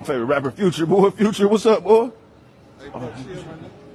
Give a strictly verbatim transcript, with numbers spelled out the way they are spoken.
Favorite rapper, Future, boy. Future, what's up, boy? Hey, bro, chill, man.